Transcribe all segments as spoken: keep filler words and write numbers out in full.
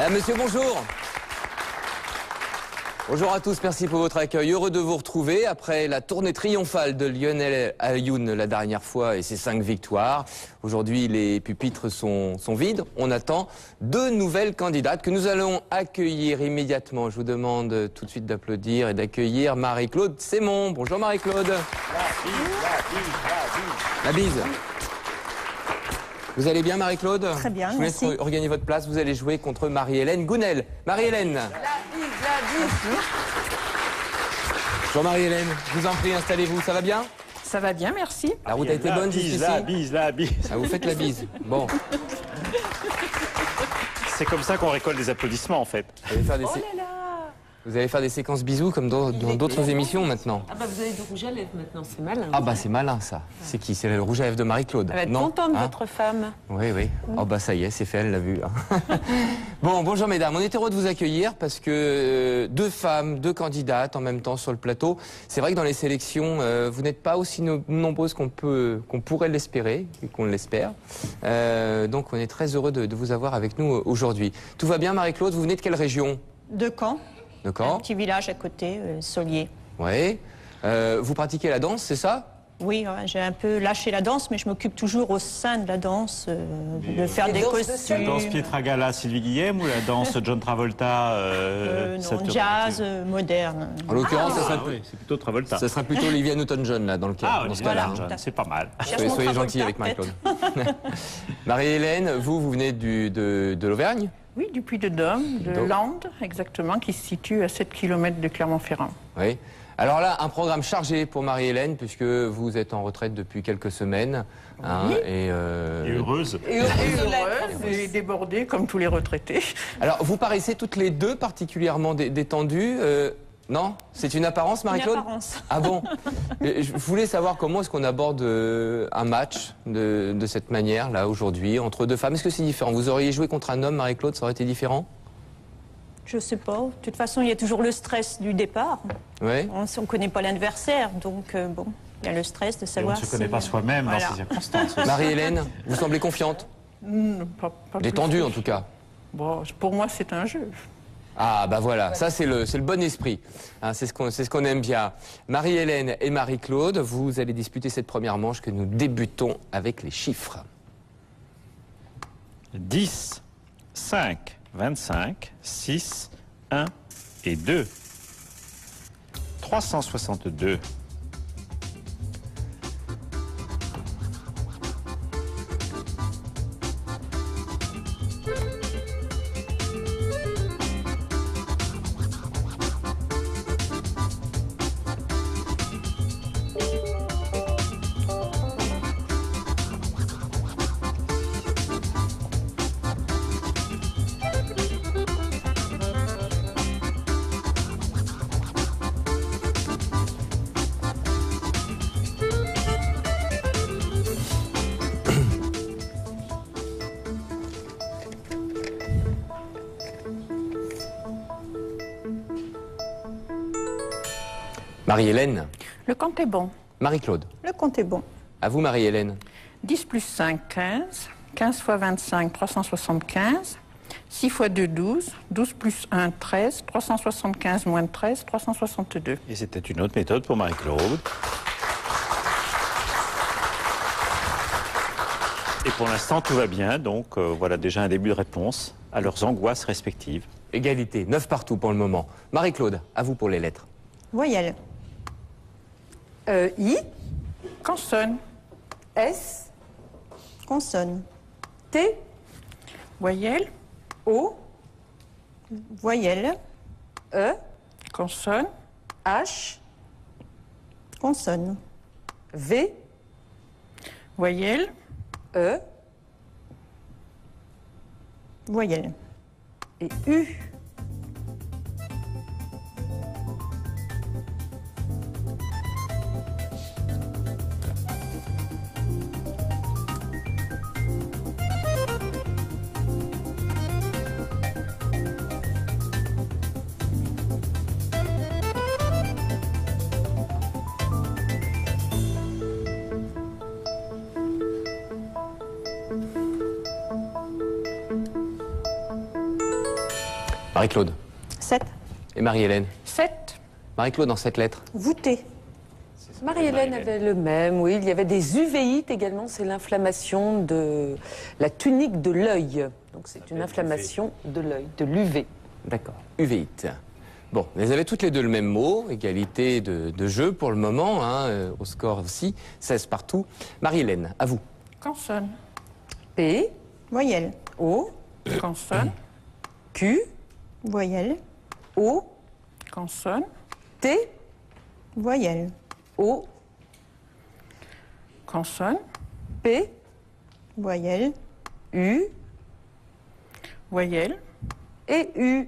Ah, monsieur, bonjour. Bonjour à tous, merci pour votre accueil. Heureux de vous retrouver après la tournée triomphale de Lionel Ayoun la dernière fois et ses cinq victoires. Aujourd'hui, les pupitres sont, sont vides. On attend deux nouvelles candidates que nous allons accueillir immédiatement. Je vous demande tout de suite d'applaudir et d'accueillir Marie-Claude Sémon. Bonjour Marie-Claude. La bise, la bise, la bise. La bise. Vous allez bien Marie-Claude? Très bien, je vous laisse merci. regagner votre place. Vous allez jouer contre Marie-Hélène Gounel. Marie-Hélène. Bonjour Marie-Hélène, je vous en prie, installez-vous, ça va bien? Ça va bien, merci. La route a été bonne jusqu'ici? La bise, la bise. Ah, vous faites la bise. Bon. C'est comme ça qu'on récolte des applaudissements en fait. Vous allez faire des, sé... Oh là là. vous allez faire des séquences bisous comme dans d'autres émissions maintenant. Ah bah vous avez du rouge à lèvres maintenant, c'est malin. Ah bah c'est malin ça. C'est qui? C'est le rouge à lèvres de Marie-Claude. Elle va être Non contente de hein votre femme. Oui, oui. Oh bah ça y est, c'est fait, elle l'a vu. Hein. Bon, bonjour mesdames, on est heureux de vous accueillir parce que euh, deux femmes, deux candidates en même temps sur le plateau. C'est vrai que dans les sélections, euh, vous n'êtes pas aussi no nombreuses qu'on peut, qu'on pourrait l'espérer et qu'on l'espère. Euh, donc on est très heureux de, de vous avoir avec nous aujourd'hui. Tout va bien Marie-Claude? Vous venez de quelle région? De Caen, De un Caen? petit village à côté, euh, Solier. Oui. Euh, vous pratiquez la danse, c'est ça? Oui, ouais, j'ai un peu lâché la danse, mais je m'occupe toujours au sein de la danse, euh, de faire des costumes. La danse Pietragala, Sylvie Guillem ou la danse John Travolta Euh, euh, non, Saturday jazz, euh, moderne. En l'occurrence, Ah, ça, serait, oui, c'est plutôt Travolta. ça serait plutôt Olivia Newton-John là dans le cas. Ah, dans Olivia ce cas-là. Newton-John, c'est pas mal. Cherche Soyez, mon soyez Travolta, gentil avec Marie-Claude. peut-être. Marie-Hélène, vous, vous venez du, de, de l'Auvergne? Oui, du Puy-de-Dôme, de Donc. Landes, exactement, qui se situe à sept kilomètres de Clermont-Ferrand. Oui. Alors là, un programme chargé pour Marie-Hélène, puisque vous êtes en retraite depuis quelques semaines. Hein, et, euh, Et heureuse. Et heureuse et débordée, comme tous les retraités. Alors, vous paraissez toutes les deux particulièrement dé- détendues. euh, non? C'est une apparence, Marie-Claude? Une apparence. Ah bon? Et je voulais savoir comment est-ce qu'on aborde euh, un match de, de cette manière, là, aujourd'hui, entre deux femmes. Est-ce que c'est différent? Vous auriez joué contre un homme, Marie-Claude, ça aurait été différent? Je sais pas. De toute façon, il y a toujours le stress du départ. Oui. On ne connaît pas l'adversaire, donc euh, bon, il y a le stress de Et on savoir ne se connaît si, pas euh, soi-même voilà. dans ces circonstances. Marie-Hélène, vous semblez confiante? Hmm, pas- pas Détendue, plus. en tout cas. Bon, pour moi, c'est un jeu. Ah bah voilà, ça c'est le, c'est le bon esprit, hein, c'est ce qu'on c'est ce qu'on aime bien. Marie-Hélène et Marie-Claude, vous allez disputer cette première manche que nous débutons avec les chiffres. dix, cinq, vingt-cinq, six, un et deux. trois cent soixante-deux. Marie-Hélène, Le compte est bon. Marie-Claude, Le compte est bon. à vous Marie-Hélène. dix plus cinq, quinze. quinze fois vingt-cinq, trois cent soixante-quinze. six fois deux, douze. douze plus un, treize. trois cent soixante-quinze moins treize, trois cent soixante-deux. Et c'était une autre méthode pour Marie-Claude. Et pour l'instant, tout va bien. Donc euh, voilà déjà un début de réponse à leurs angoisses respectives. Égalité, neuf partout pour le moment. Marie-Claude, à vous pour les lettres. Voyelle. Euh, I. Consonne. S, Consonne. T, Voyelle. O, Voyelle. E, Consonne. H, Consonne. V, Voyelle. E Voyelle. et U. Marie-Claude. sept. Et Marie-Hélène. sept. Marie-Claude en sept lettres. Voûté. Marie-Hélène avait le même, oui. Il y avait des uvéites également, c'est l'inflammation de la tunique de l'œil. Donc c'est une inflammation de l'œil, de l'U V. D'accord. Uvéite. Bon, vous avez toutes les deux le même mot, égalité de, de jeu pour le moment, hein, euh, au score aussi, seize partout. Marie-Hélène, à vous. Consonne. P, Voyelle. O, Consonne. Q, Voyelle. O, Consonne. T, Voyelle. O, Consonne. P, Voyelle. U Voyelle. et U.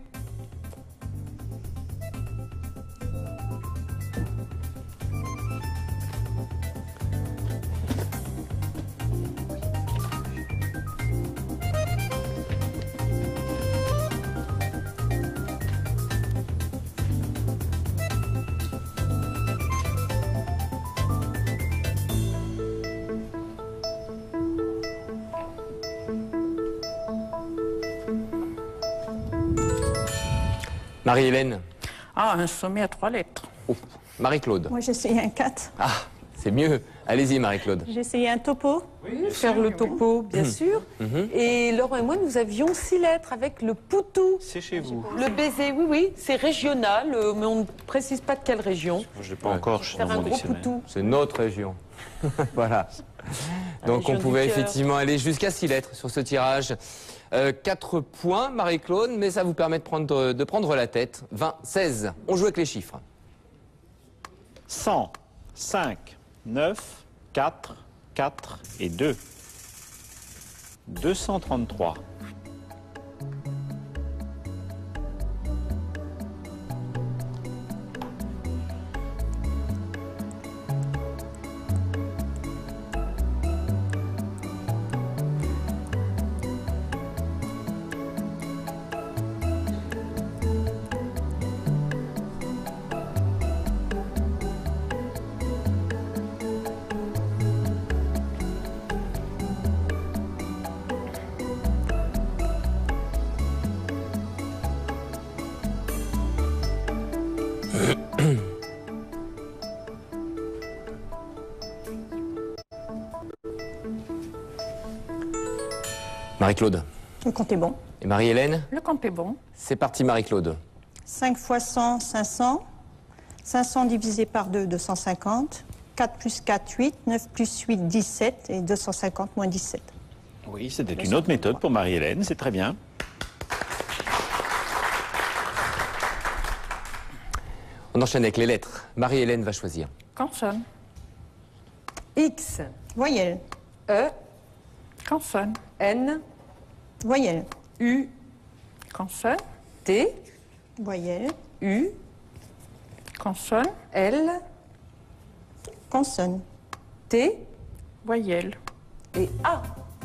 Marie-Hélène. Ah, un sommet à trois lettres. Oh. Marie-Claude. Moi, j'ai essayé un quatre. Ah, c'est mieux. Allez-y, Marie-Claude. J'ai essayé un topo. Faire le topo, bien sûr. Et Laurent et moi, nous avions six lettres avec le poutou. C'est chez vous. Le baiser, oui, oui, c'est régional, euh, mais on ne précise pas de quelle région. Je l'ai pas encore, je suis Faire dans un mon gros dictionnaire. poutou. C'est notre région. Voilà. Donc région on du pouvait cœur. effectivement aller jusqu'à six lettres sur ce tirage. Euh, quatre points, Marie-Claude, mais ça vous permet de prendre, de prendre la tête. vingt, seize. On joue avec les chiffres. cent, cinq, neuf, quatre, quatre et deux. deux cent trente-trois. Marie-Claude. Le compte est bon. Et Marie-Hélène. Le compte est bon. C'est parti, Marie-Claude. cinq fois cent, cinq cents. cinq cents divisé par deux, deux cent cinquante. quatre plus quatre, huit. neuf plus huit, dix-sept. Et deux cent cinquante moins dix-sept. Oui, c'était une autre méthode pour Marie-Hélène, c'est très bien. On enchaîne avec les lettres. Marie-Hélène va choisir. Consonne. X, Voyelle. E, Consonne. N, Voyelle. U, Consonne. T, Voyelle. U, Consonne. L, Consonne. T Voyelle. et A.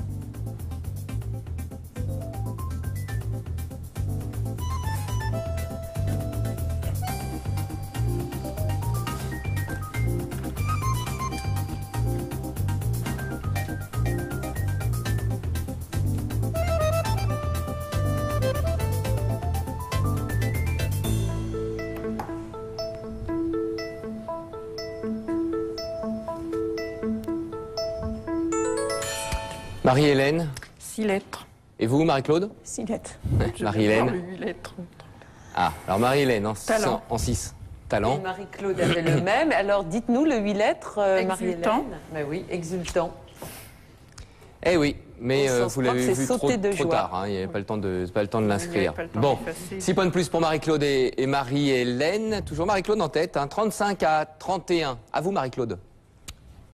Marie-Hélène. Six lettres. Et vous, Marie-Claude? Six lettres. Je Marie-Hélène. vais voir le huit lettres. Ah, alors Marie-Hélène en Talent. six. Et Talent. Marie-Claude avait le même. Alors dites-nous le huit lettres, euh, Exultant. Marie-Hélène. Ben oui, exultant. Eh oui, mais Au euh, sens vous l'avez propre, c'est vu trop, sauter de trop joie. tard. hein, il n'y avait pas le temps de, pas le temps de l'inscrire. pas le temps Bon, d'effacer. six points de plus pour Marie-Claude et, et Marie-Hélène. Toujours Marie-Claude en tête. Hein, trente-cinq à trente et un. À vous, Marie-Claude.